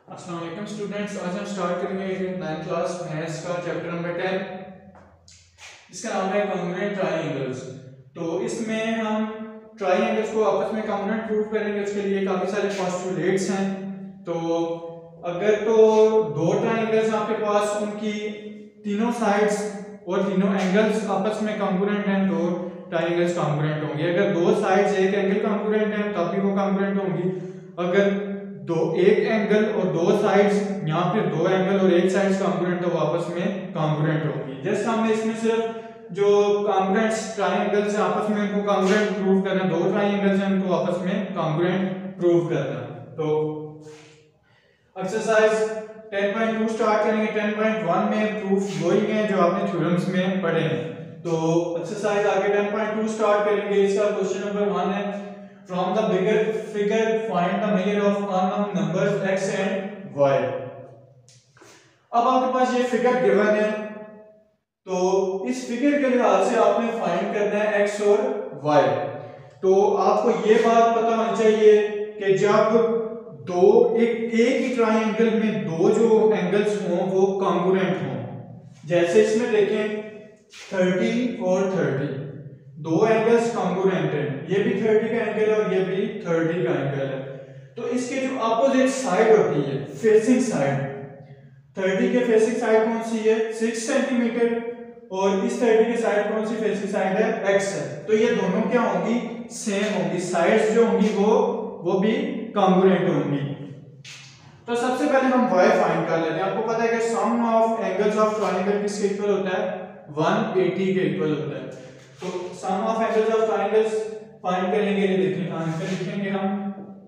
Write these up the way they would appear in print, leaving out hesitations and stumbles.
अस्सलाम वालेकुम स्टूडेंट्स। आज हम स्टार्ट करेंगे 9th क्लास मैथ्स का चैप्टर नंबर 10। इसका नाम है कॉन्ग्रुएंट ट्रायंगल्स। तो इसमें हम ट्रायंगल्स को आपस में कॉन्ग्रुएंट प्रूव करेंगे। उसके लिए काफ़ी सारे पोस्टुलेट्स हैं। तो अगर तो दो ट्रायंगल्स आपके पास उनकी तीनों साइड्स और तीनों एंगल्स आपस में कॉन्ग्रुएंट हैं तो ट्रायंगल्स कॉन्ग्रुएंट होंगे। अगर दो साइड्स एक एंगल कॉन्ग्रुएंट हैं तब भी वो कॉन्ग्रुएंट होंगी। अगर दो एक एंगल और दो साइड्स या फिर दो एंगल और एक साइड्स कॉन्ग्रुएंट तो आपस में कॉन्ग्रुएंट होगी। जस्ट हमने इसमें सिर्फ जो कॉन्ग्रुएंट ट्रायंगल्स हैं आपस में उनको कॉन्ग्रुएंट प्रूव करना, दो ट्रायंगल्स हैं उनको आपस में कॉन्ग्रुएंट प्रूव करना। तो एक्सरसाइज 10.2 स्टार्ट करेंगे। 10.1 में प्रूफ वही है जो आपने थ्योरम्स में पढ़े हैं। तो एक्सरसाइज आगे 10.2 स्टार्ट करेंगे। इसका क्वेश्चन नंबर 1 है, from the bigger figure find the measure of unknown numbers x and y। अब आपके पास ये फिगर गिवन है तो इस फिगर के लिहाज से आपने फाइंड करना है x और y। तो आपको ये बात पता होनी चाहिए कि जब दो एक ही ट्रायंगल में दो जो एंगल्स हों वो कॉन्ग्रुएंट हों। जैसे इसमें देखें 30 और 30 दो एंगल्स कॉन्ग्रुएंट हैं। ये भी 30 का एंगल है और ये भी 30 का एंगल है। तो इसके जो अपोजिट साइड होती है, फेसिंग साइड, 30 के फेसिंग साइड कौन सी है 6 सेंटीमीटर और इस 30 के साइड कौन सी फेसिंग साइड है x है। तो ये दोनों क्या होंगी, सेम होंगी। साइड्स जो होंगी वो भी कॉन्ग्रुएंट होंगी। तो सबसे पहले हम y फाइंड कर लेते हैं। आपको पता है कि sum of angles of triangle किसके इक्वल होता है, 180 के इक्वल होता है। तो sum of angles of triangles find करेंगे। ये देखिए आंसर लिखेंगे हम,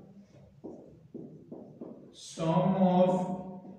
sum of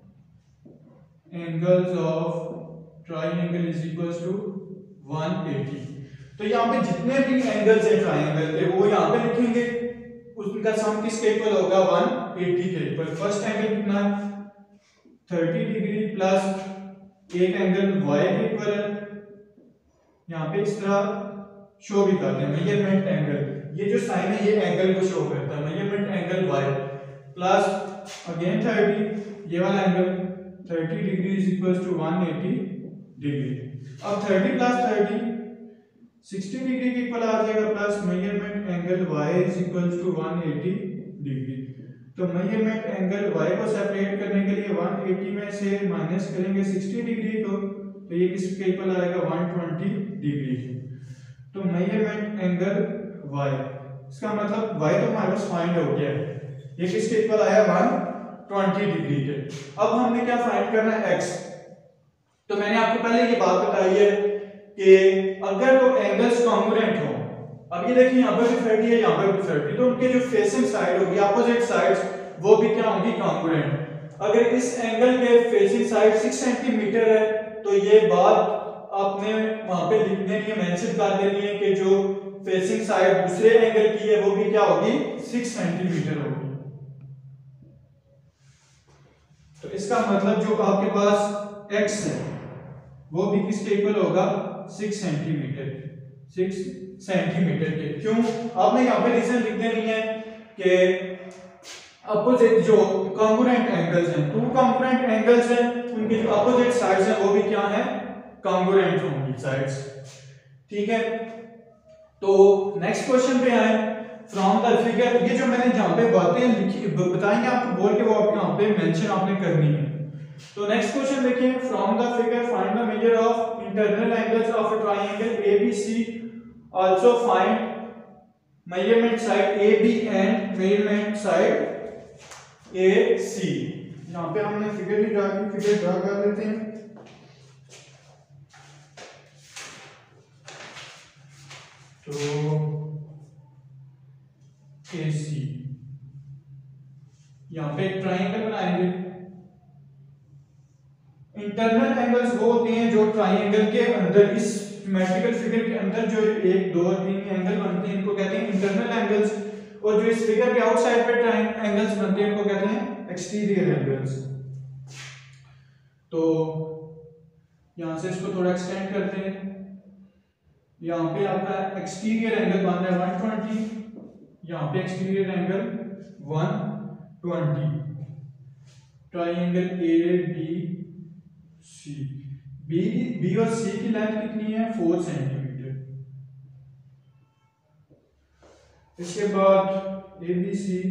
angles of triangle is equals to 180। तो यहाँ पे जितने भी एंगल्स हैं ट्रायंगल के वो यहाँ पे लिखेंगे, उनका सम किसके इक्वल होगा 180 के इक्वल। फर्स्ट एंगल कितना है 30 डिग्री प्लस एक एंगल y के इक्वल है। यहाँ पे इस तरह शो भी करते हैं मेजरमेंट एंगल, ये जो साइन है ये एंगल को शो करता है, measurement angle y plus again 30 ये वाला angle 30 degree is equals to 180 degree. अब 30 प्लस 30 60 डिग्री के इक्वल आ जाएगा plus measurement angle y is equals to 180 degree. तो मेजरमेंट एंगल y को सेपरेट करने के लिए 180 में से माइनस करेंगे 60 डिग्री को, तो ये किसके इक्वल आएगा 120 डिग्री। तो मेजरमेंट एंगल y, इसका मतलब y तो हमारे पास फाइंड हो गया है, ये किसके इक्वल आया 120 डिग्री के। अब हमने क्या फाइंड करना है x। तो मैंने आपको पहले ये बात बताई है कि अगर तो एंगल्स कॉन्ग्रुएंट हो, अब ये देखिए यहाँ पर भी 30 है यहाँ पर भी 30, तो उनके जो फेसिंग साइड होगी अपोजिट साइड्स वो भी क्या होंगी कॉन्ग्रुएंट। अगर इस एंगल के फेसिंग साइड 6 सेंटीमीटर है तो ये बात आपने वहां पे लिखने के लिए मेंशन कर देनी है कि जो फेसिंग साइड दूसरे एंगल की है वो भी क्या होगी 6 सेंटीमीटर होगी। तो इसका मतलब जो आपके पास x है वो भी किसके इक्वल होगा 6 सेंटीमीटर, 6 सेंटीमीटर के। क्यों, आपने यहाँ पे रीजन लिख देनी है कि अपोजिट जो कॉन्ग्रुएंट एंगल्स हैं, टू कॉन्ग्रुएंट एंगल्स हैं, उनके जो अपोजिट साइड्स हैं वो भी क्या है कॉन्ग्रुएंट होंगी साइड्स। ठीक है, तो नेक्स्ट क्वेश्चन पे आए। फ्रॉम द फिगर, ये जो मैंने जहां पे बातें लिखी बताएंगे आपको बोल के वो आप यहाँ पे मेंशन आपने करनी है। तो नेक्स्ट क्वेश्चन देखिए, from the figure find the measure of internal angles of a triangle ABC, also find measurement side AB and measurement side AC। यहाँ पे हमने फिगर ही ड्रा कर लेते हैं। तो AC यहाँ पे एक ट्रायंगल बनाएंगे। इंटरनल एंगल्स वो होते हैं जो ट्रायंगल के अंदर, इस सिमेट्रिकल फिगर के अंदर जो 1 2 3 एंगल बनते हैं इनको कहते हैं इंटरनल एंगल्स, और जो इस फिगर के आउटसाइड पे एंगल्स बनते हैं इनको कहते हैं एक्सटीरियर एंगल्स। तो यहां से इसको थोड़ा एक्सटेंड करते हैं। यहाँ पे आपका एक्सटीरियर एंगल बन रहा है 120, यहाँ पे exterior angle 120। Triangle A B C, B और सी की लेंथ कितनी है 4 सेंटीमीटर। इसके बाद ए बी सी,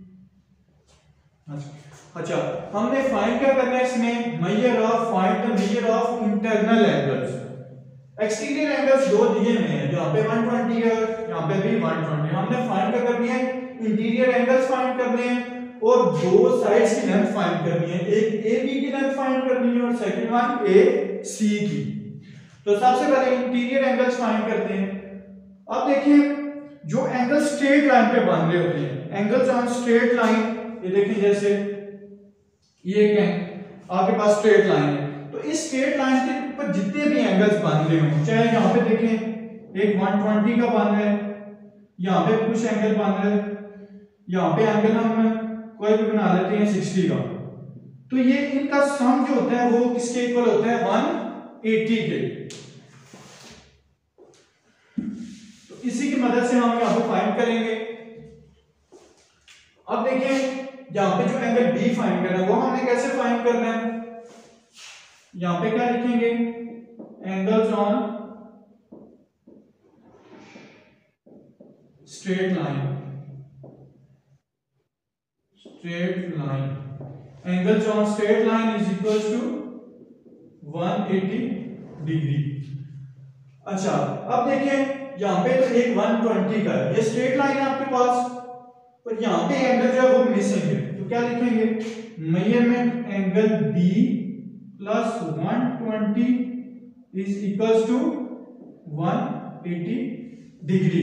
अच्छा हमने फाइंड क्या करना है इसमें, find the measure of internal angles. Exterior angles दो दिए हुए हैं, यहाँ पे 120 है, यहाँ पे भी 120। हमने फाइंड क्या करनी है, इंटीरियर एंगल्स फाइंड करने हैं और दो साइड्स की लेंथ फाइंड करनी है, एक ए बी की लेंथ फाइंड करनी है और सेकंड वन ए सी की। तो सबसे पहले इंटीरियर एंगल्स फाइंड करते हैं। अब देखिए जो एंगल स्ट्रेट लाइन पे बन रहे होते हैं, एंगल्स ऑन स्ट्रेट लाइन, ये देखिए जैसे ये आपके पास स्ट्रेट लाइन है, तो इस स्ट्रेट लाइन के ऊपर जितने भी एंगल्स बन रहे हो, चाहे यहाँ पे देखें एक 120 का बन रहा है, यहाँ पे कुछ एंगल बन रहा है, यहाँ पे एंगल हम कोई भी बना लेते हैं 60 का, तो ये इनका सम जो होता है वो किसके इक्वल होता है 180 के। तो इसी की मदद से हम यहाँ पे फाइंड करेंगे। अब देखिए यहाँ पे जो एंगल बी फाइंड करना है वो हमने कैसे फाइंड करना है, यहाँ पे क्या लिखेंगे, angles on straight line, angles on straight line is equal to 180 degree. अच्छा अब देखिए यहाँ पे तो एक 120 का है, ये स्ट्रेट लाइन है आपके पास, पर यहाँ पे एंगल जो है वो मिसिंग है, तो क्या लिखेंगे, measurement angle B plus 120 is equals to 180 degree.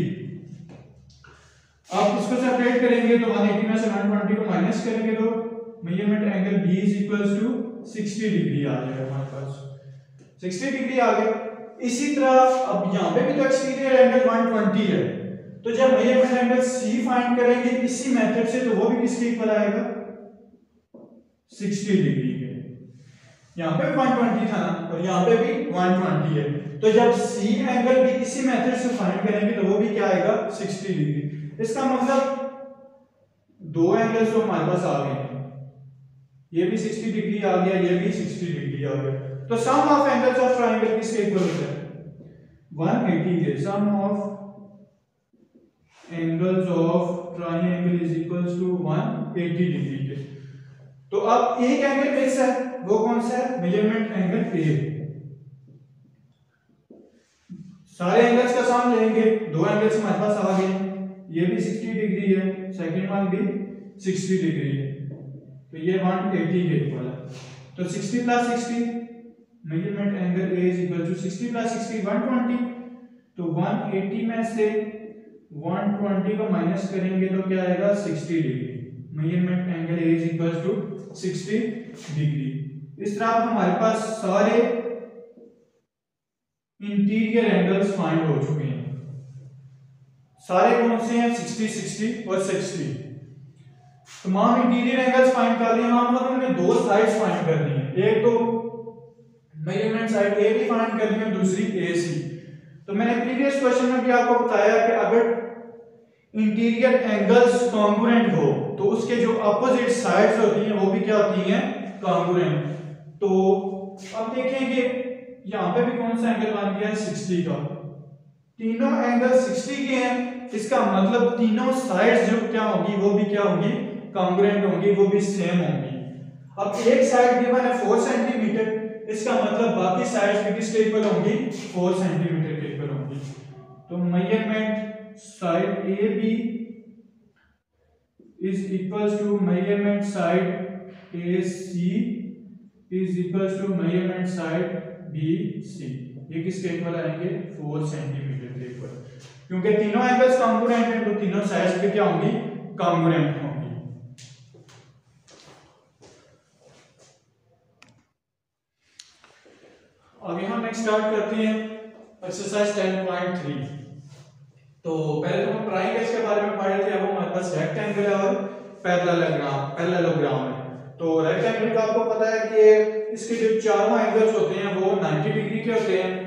आप इसको सेपरेट करेंगे तो 180 में से 120 को माइनस करेंगे तो measurement angle B is equals to 60 degree आ जाएगा हमारे पास, 60 डिग्री आ गया। इसी तरह अब यहाँ पे भी तो एक्सटीरियर एंगल 120 है, तो जब मेजरमेंट एंगल सी फाइंड करेंगे इसी मेथड से, तो वो भी किसके इक्वल आएगा 60 डिग्री के। यहाँ पे 120 था ना और यहाँ पे भी 120 है, तो जब सी एंगल भी इसी मेथड से फाइंड करेंगे तो वो भी क्या आएगा 60 डिग्री। इसका मतलब दो एंगल्स तो हमारे पास आ गए, ये भी 60 डिग्री आ गया, ये भी 60 डिग्री आ गया, तो sum of angles of triangle किसके इक्वल होता है 180 के। Sum of angles of triangle is equals to 180 degree के। तो अब एक एंगल फिक्स है, वो कौन सा है, मेजरमेंट एंगल ए। सारे एंगल्स का सम लेंगे, दो एंगल्स हमारे पास आ गए, ये भी 60 डिग्री है, सेकंड वन भी 60 डिग्री है, तो ये 180 के इक्वल है। तो 60 plus 60, measurement angle A is equal to 60 plus 60 120, तो 180 में से 120 को माइनस करेंगे तो क्या आएगा 60 degree. Measurement angle A is equal to 60 degree. इस तरह हमारे पास सारे इंटीरियर एंगल्स फाइंड हो चुके हैं। सारे कौन से हैं 60 60 और 60। तमाम इंटीरियर एंगल्स फाइंड कर लिए हम, मतलब हमें दो साइड्स फाइंड करनी है, एक तो मेजरमेंट साइड ए भी फाइंड करनी है, दूसरी ए सी। तो मैंने प्रीवियस क्वेश्चन में भी आपको बताया कि अगर इंटीरियर एंगल्स कॉन्ग्रुएंट हो तो उसके जो अपोजिट साइड्स होती हैं वो भी क्या होती हैं कॉन्ग्रुएंट। तो अब देखेंगे यहाँ पे भी कौन सा एंगल बन गया है 60 का, तीनों एंगल 60 के हैं, इसका मतलब तीनों साइड्स जो क्या होंगी वो भी क्या होंगी कॉन्ग्रुएंट होंगी, वो भी सेम होंगी। अब एक साइड गिवन है 4 सेंटीमीटर, इसका मतलब बाकी साइड्स भी किसके इक्वल होंगी 4 सेंटीमीटर के इक्वल होंगी। तो measurement side A B is equals to measurement side A C is equals to measurement side B C. ये किसके इक्वल आएंगे 4 सेंटीमीटर के इक्वल, क्योंकि तीनों एंगल्स कॉन्ग्रुएंट हैं तो तीनों साइड्स पे क्या होंगी कॉन्ग्रुएंट होंगी। आगे हम नेक्स्ट स्टार्ट करते हैं एक्सरसाइज 10.3। तो पहले तो हम ट्रायंगल्स के बारे में पढ़े थे, अब हमारे पास रेक्टेंगल है और पैरेललोग्राम है। तो रेक्टेंगल का आपको पता है कि इसके जो चारों एंगल्स होते हैं वो 90 डिग्री के होते हैं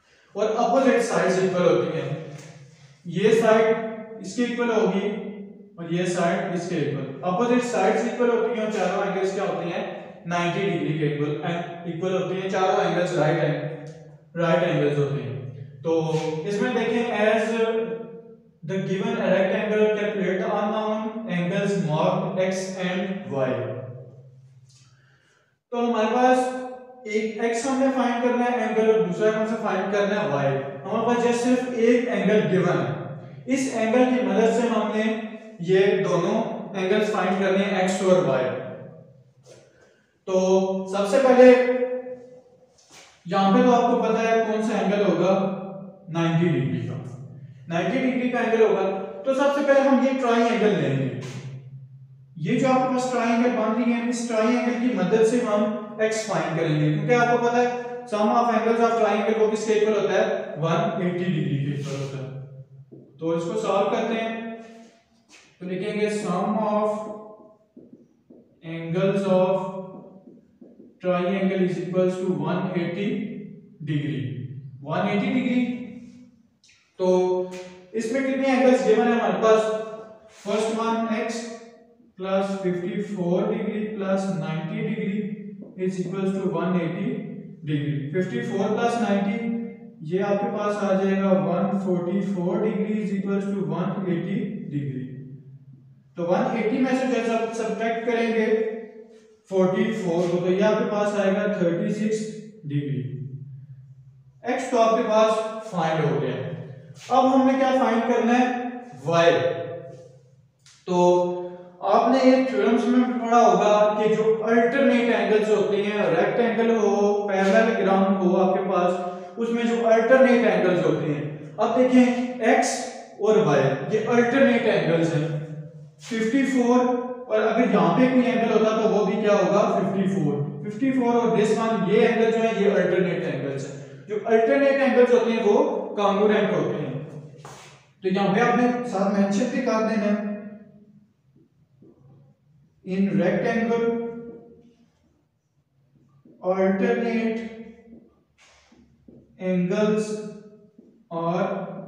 और अपोजिट साइड्स इक्वल होती हैं। ये साइड इसके इक्वल होगी और ये साइड इसके इक्वल। अपोजिट साइड्स इक्वल होती हैं और चारों एंगल्स क्या होते हैं 90 डिग्री के इक्वल होते हैं। चारों एंगल्स राइट एंगल्स होते हैं। तो इसमें देखें as the given rectangle calculate the unknown angles marked x and y। तो हमारे पास एक x हमने फाइंड करना है एंगल और दूसरा कौन सा फाइंड करना है y। हमारे पास जस्ट सिर्फ एक एंगल गिवन है, इस एंगल की मदद से हमने ये दोनों एंगल्स फाइंड करने हैं x और y। तो सबसे पहले यहां पे तो आपको पता है कौन सा एंगल होगा 90 डिग्री का, 90 डिग्री का एंगल होगा। तो सबसे पहले हम ये ट्राइंगल लेंगे, ये जो आपके पास ट्राइंगल बन रही है इस ट्राइंगल की मदद से हम x फाइंड करेंगे, क्योंकि आपको पता है sum of angles of triangle वो किसके इक्वल होता है 180 डिग्री के इक्वल होता है। तो इसको सॉल्व करते हैं तो लिखेंगे sum of angles of triangle is equals to 180 degree, 180 degree. तो इसमें कितने एंगल्स गिवन है हमारे पास, first one x plus 54 degree plus 90 degree is equals to 180 degree. 54 plus 90 ये आपके पास आ जाएगा 144 degree is equals to 180 degree. तो 180 में से जब सब्ट्रैक्ट करेंगे 44 तो ये आपके पास आएगा 36 डिग्री। x तो आपके पास फाइंड हो गया। अब हमने क्या फाइंड करना है y। तो आपने ये थ्योरम्स में पढ़ा होगा कि जो अल्टरनेट एंगल्स होते हैं, रेक्टेंगल हो पैरेललोग्राम हो आपके पास, उसमें जो अल्टरनेट एंगल्स होते हैं, अब देखें x और y ये अल्टरनेट एंगल्स हैं 54, और अगर यहाँ पे कोई एंगल होता तो वो भी क्या होगा 54 और दिस वन, ये एंगल जो है ये अल्टरनेट एंगल्स हैं। जो अल्टरनेट एंगल्स होते हैं वो कॉन्ग्रुएंट होते हैं। तो यहाँ पे आपने साथ मेंशन भी कर देना इन रेक्टेंगल alternate angles और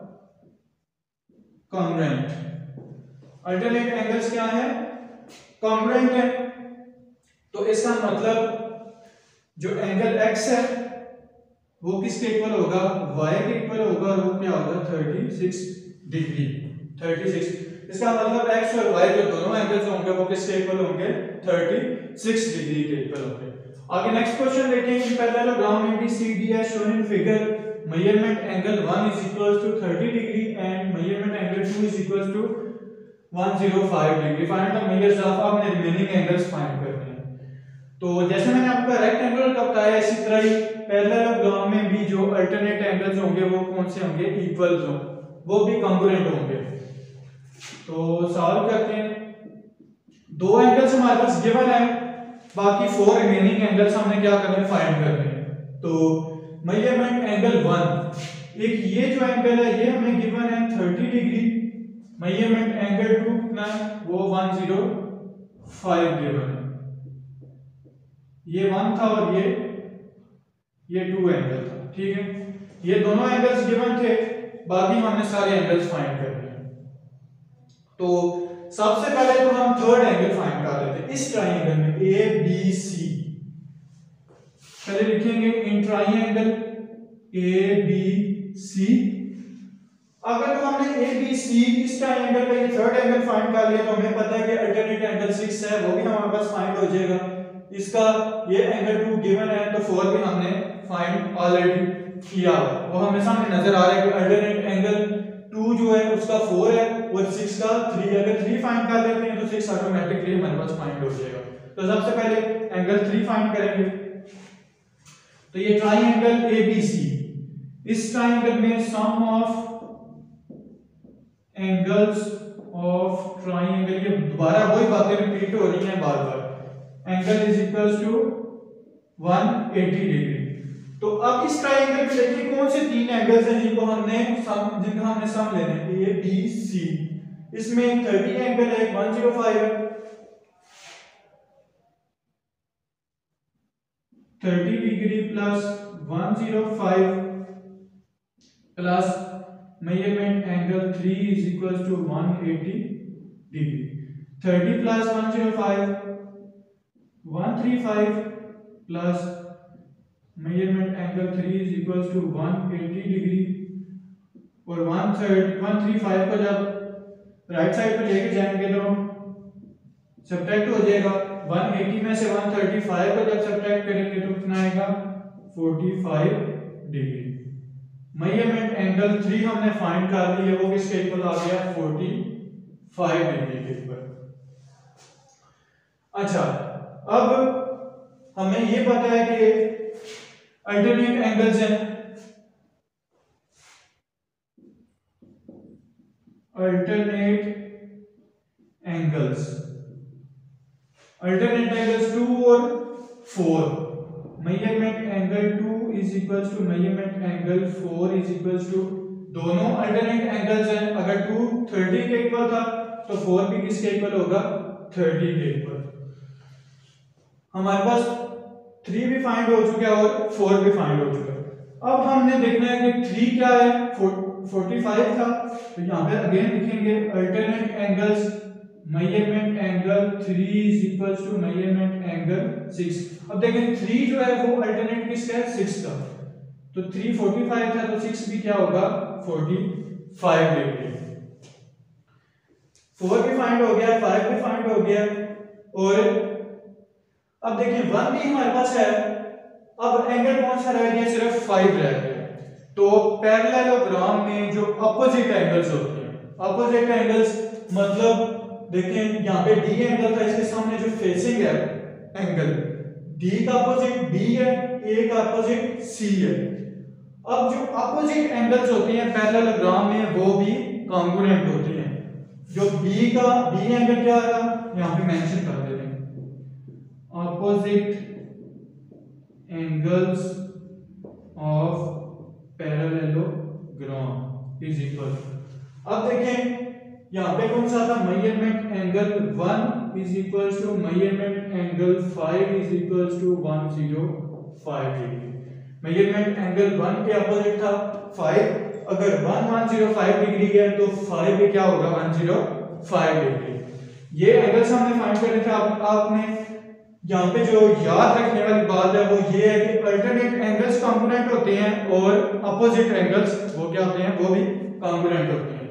congruent। alternate angles क्या है, congruent है। तो इसका मतलब जो एंगल x है वो किसके इक्वल होगा y के इक्वल होगा, और वो क्या होगा 36 डिग्री 36। इसका मतलब x और y जो दोनों एंगल्स होंगे वो किसके इक्वल होंगे 36 डिग्री के इक्वल होंगे। आगे नेक्स्ट क्वेश्चन देखें, इन पैरेललोग्राम में भी CD है shown in figure, measurement angle 1 is equals to 30 degree and measurement angle 2 is equals to 105 degree। Find the measures of, आपने रिमेनिंग एंगल्स फाइंड करने हैं। तो जैसे मैंने आपको रेक्टेंगल का बताया इसी तरह ही पैरेललोग्राम में भी जो अल्टरनेट एंगल्स होंगे वो कौन से होंगे, इक्वल्स हों, वो भी कॉन्ग्रुएंट होंगे। तो सॉल्व करते हैं, दो एंगल्स हमारे पास गिवन है, बाकी 4 रिमेनिंग एंगल्स हमने क्या करने हैं फाइंड करने हैं। तो मेजरमेंट एंगल 1, एक ये जो एंगल है ये हमें गिवन है 30 डिग्री, मेजरमेंट एंगल 2 कितना है वो 105 गिवन है, ये 1 था और ये 2 एंगल था, ठीक है। ये दोनों एंगल्स गिवन थे, बाकी हमने सारे एंगल्स फाइंड करने हैं। तो सबसे पहले तो हम थर्ड एंगल फाइंड कर लेते हैं इस ट्राइंगल में ABC। पहले लिखेंगे इन ट्राइंगल ABC। अगर तो हमने ABC इस ट्राइंगल का ये थर्ड एंगल फाइंड कर लिया तो हमें पता है कि अल्टरनेट एंगल 6 है, वो भी हमारे पास फाइंड हो जाएगा। इसका ये एंगल 2 गिवन है तो 4 भी हमने फाइंड ऑलरेडी किया, वो हमें सामने नजर आ रहा है कि अल्टरनेट एंगल 2 जो है उसका 4 है और 6 का 3। अगर 3 फाइंड कर लेते हैं तो 6 ऑटोमेटिकली हमारे पास फाइंड हो जाएगा। तो सबसे पहले एंगल 3 फाइंड करेंगे। तो ये ट्राइंगल ABC, इस ट्राइंगल में sum of angles of triangle, ये दोबारा वही बातें रिपीट हो रही हैं बार बार, angle is equals to 180 degree. तो अब इस ट्राइंगल पे देखिए कौन से 3 एंगल्स हैं जिनका हमने सम लेना है, ABC। इसमें 30 एंगल है, 105 है, 30 degree plus 105 plus measurement angle 3 is equals to 180 degree. 30 plus 105 135 plus measurement angle 3 is equal to 180 degree. और 135 को जब राइट साइड पे लेके जाएंगे तो सब्ट्रैक्ट हो जाएगा। 180 में से 135 को जब सब्ट्रैक्ट करेंगे तो कितना आएगा 45 डिग्री। मेजरमेंट एंगल 3 हमने फाइंड कर लिया, वो किसके इक्वल आ गया 45 डिग्री के ऊपर। अच्छा, अब हमें ये पता है कि अल्टरनेट एंगल्स हैं, अल्टरनेट एंगल्स 2 और 4। Measurement angle 2 is equal to measurement angle 4 is equal to, दोनों अल्टरनेट एंगल्स हैं। अगर 2 30 के इक्वल था तो 4 भी किसके इक्वल होगा 30 के इक्वल। हमारे पास 3 भी फाइंड हो चुका है और 4 भी फाइंड हो चुका है। अब हमने देखना है कि 3 क्या है, 45 था, तो यहाँ पे अगेन लिखेंगे alternate angles, measurement angle 3 is equal to measurement angle 6। अब देखें 3 जो है वो अल्टरनेट किसका है 6 का, तो 3 45 था तो 6 भी क्या होगा 45 डिग्री। 4 भी फाइंड हो गया, 5 भी फाइंड हो गया, और अब देखिए 1 भी हमारे पास है। अब एंगल कौन सा रह गया, सिर्फ 5 रह गया। तो पैरेललोग्राम में जो अपोजिट एंगल्स होते हैं, अपोजिट एंगल्स मतलब देखें यहाँ पे डी एंगल था, इसके सामने जो फेसिंग है एंगल, डी का अपोजिट बी है, ए का अपोजिट सी है। अब जो अपोजिट एंगल्स होते हैं पैरेललोग्राम में वो भी कॉन्ग्रुएंट होते हैं। जो बी एंगल क्या आएगा यहाँ पे मेंशन कर देते हैं, opposite angles of parallelogram is equal. अब देखें यहाँ पे कौन सा था, measurement angle 1 is equal to measurement angle 5 is equal to 105 degree. Measurement angle 1 के अपोजिट था 5, अगर 105 डिग्री है तो 5 भी क्या होगा 105 डिग्री। ये एंगल्स हमने फाइंड करने थे। आपने यहाँ पे जो याद रखने वाली बात है वो ये है कि अल्टरनेट एंगल्स कॉन्ग्रुएंट होते हैं और अपोजिट एंगल्स वो क्या होते हैं, वो भी कॉन्ग्रुएंट होते हैं।